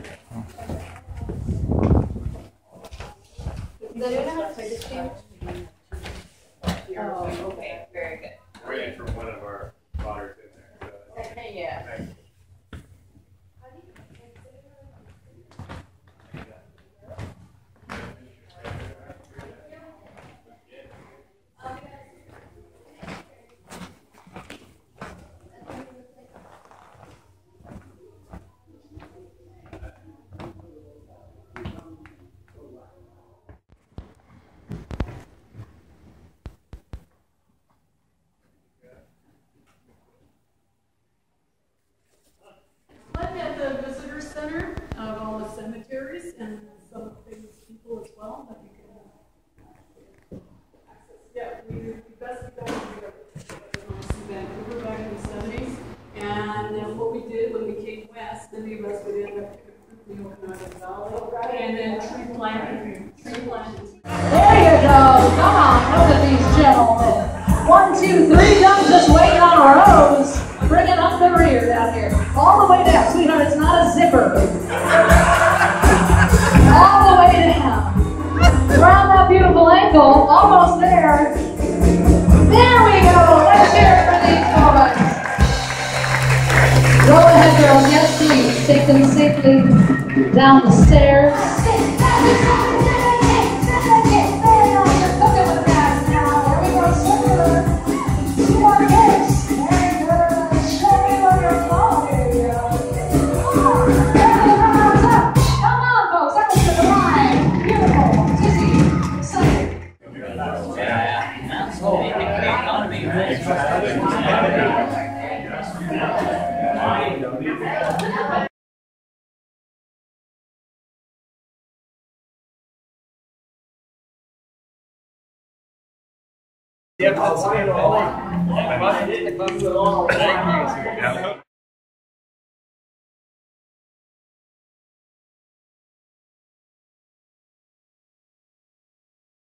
Oh, okay, very good. Waiting for one of our daughters in there. So. Yeah. I'm at the visitor center of all the cemeteries and some famous people as well that you can access. Yeah, we best go to Vancouver back in the 70s. And then what we did when we came west, many of us would end up in the Okanagan Valley. And then tree planting. There you go. Come on, look at these gentlemen. 1, 2, 3, I'm just waiting on a rose. Bring it up the rear down here. All the way down. Sweetheart, it's not a zipper. All the way down. Around that beautiful ankle. Almost there. There we go. Let's hear it for these women. Go ahead, girls. Yes, please. Take them safely down the stairs. Yeah,